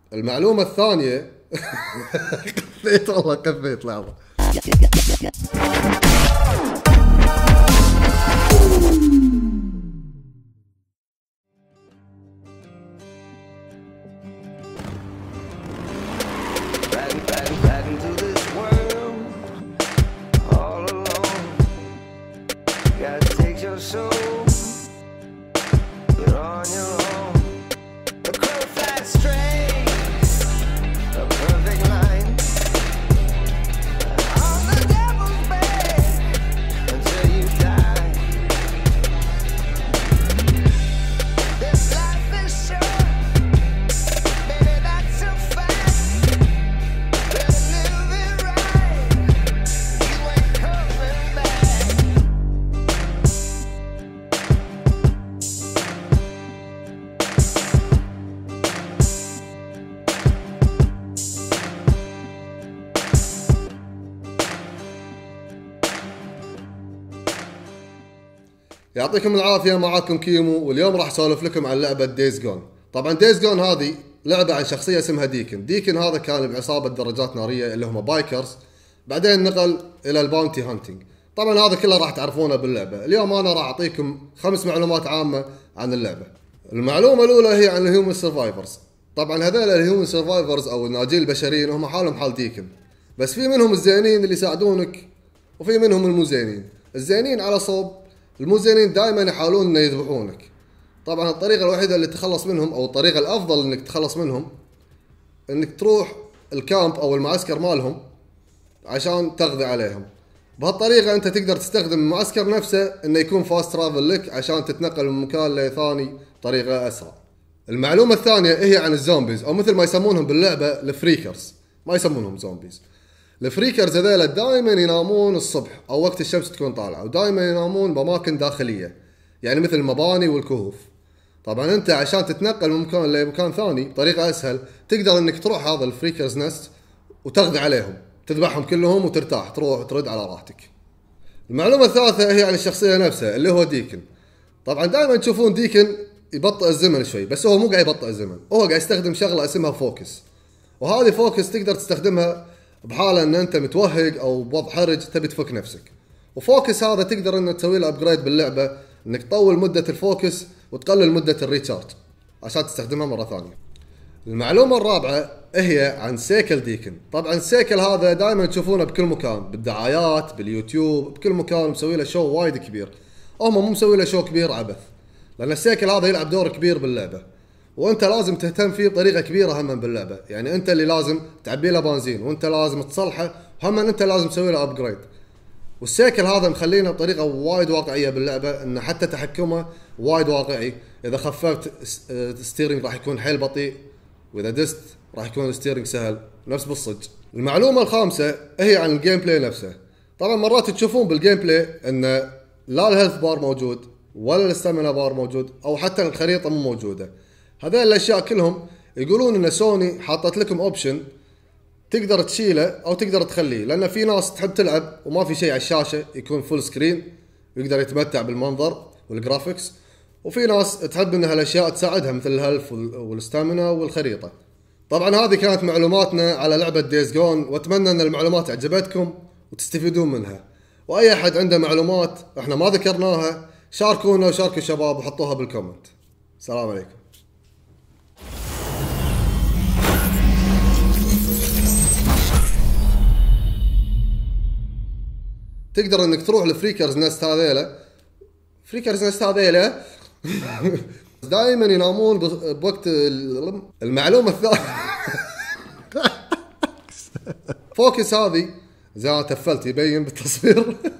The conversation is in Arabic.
المعلومة الثانية كفيت والله كفيت لحظة. Back into this world, all alone. Gotta take your soul, you're on your own. The crow flies straight, a perfect line. On the devil's back until you die. This life is short, baby, not so fast. Better live it right, you ain't coming back. يعطيكم العافية، معاكم كيمو، واليوم راح اسولف لكم عن لعبة دايز جون. طبعا دايز جون هذه لعبة عن شخصية اسمها ديكن. ديكن هذا كان بعصابة دراجات نارية اللي هم بايكرز، بعدين نقل الى الباونتي هانتنج. طبعا هذا كله راح تعرفونه باللعبة. اليوم انا راح اعطيكم 5 معلومات عامة عن اللعبة. المعلومة الاولى هي عن الهيومن سرفايفرز. طبعا هذول الهيومن سرفايفرز او الناجين البشريين هم حالهم حال ديكن، بس في منهم الزينين اللي يساعدونك وفي منهم المو زينين. الزينين على صوب، المو زينين دائما يحاولون انه يذبحونك. طبعا الطريقه الوحيده اللي تخلص منهم او الطريقه الافضل انك تخلص منهم انك تروح الكامب او المعسكر مالهم عشان تقضي عليهم. بهالطريقه انت تقدر تستخدم المعسكر نفسه انه يكون فاست ترافل لك عشان تتنقل من مكان لثاني بطريقه اسرع. المعلومه الثانيه هي عن الزومبيز، او مثل ما يسمونهم باللعبه الفريكرز، ما يسمونهم زومبيز. الفريكرز هذول دائما ينامون الصبح او وقت الشمس تكون طالعه، ودائما ينامون باماكن داخليه يعني مثل المباني والكهوف. طبعا انت عشان تتنقل من مكان لمكان ثاني بطريقه اسهل تقدر انك تروح هذا الفريكرز نست وتقضي عليهم، تذبحهم كلهم وترتاح، تروح ترد على راحتك. المعلومه الثالثه هي عن الشخصيه نفسها اللي هو ديكن. طبعا دائما تشوفون ديكن يبطئ الزمن شوي، بس هو مو قاعد يبطئ الزمن، هو قاعد يستخدم شغله اسمها فوكس. وهذه فوكس تقدر تستخدمها بحاله ان انت متوهق او بوضع حرج تبي تفك نفسك. وفوكس هذا تقدر انك تسوي له ابجريد باللعبه، انك تطول مده الفوكس وتقلل مده الريتشارج عشان تستخدمها مره ثانيه. المعلومه الرابعه هي عن سيكل ديكن. طبعا السيكل هذا دائما تشوفونه بكل مكان، بالدعايات، باليوتيوب، بكل مكان مسوي له شو وايد كبير. هم مو مسوي له شو كبير عبث، لان السيكل هذا يلعب دور كبير باللعبه، وانت لازم تهتم فيه بطريقه كبيره هم باللعبه. يعني انت اللي لازم تعبي له بنزين، وانت لازم تصلحه، هم انت لازم تسوي له ابجريد. والسيكل هذا مخلينا بطريقه وايد واقعيه باللعبه، انه حتى تحكمه وايد واقعي. اذا خففت الستيرنج راح يكون حيل بطيء، واذا دست راح يكون الستيرنج سهل نفس بالصج. المعلومه الخامسه هي عن الجيم بلاي نفسه. طبعا مرات تشوفون بالجيم بلاي ان لا الهيلث بار موجود ولا الستامينا بار موجود، او حتى الخريطه مو موجوده. هذول الاشياء كلهم يقولون ان سوني حاطت لكم اوبشن تقدر تشيله او تقدر تخليه، لان في ناس تحب تلعب وما في شيء على الشاشه يكون فول سكرين ويقدر يتمتع بالمنظر والجرافيكس، وفي ناس تحب ان هالاشياء تساعدها مثل الهيلث والستامينا والخريطه. طبعا هذه كانت معلوماتنا على لعبه دايز جون، واتمنى ان المعلومات عجبتكم وتستفيدون منها. واي احد عنده معلومات احنا ما ذكرناها شاركونا وشاركوا الشباب وحطوها بالكومنت. السلام عليكم. تقدر انك تروح لفريكرز نست هذيله. فريكرز نست هذيله دائما ينامون بوقت المعلومه الثانيه فوكس هذه زي ما تفلت يبين بالتصوير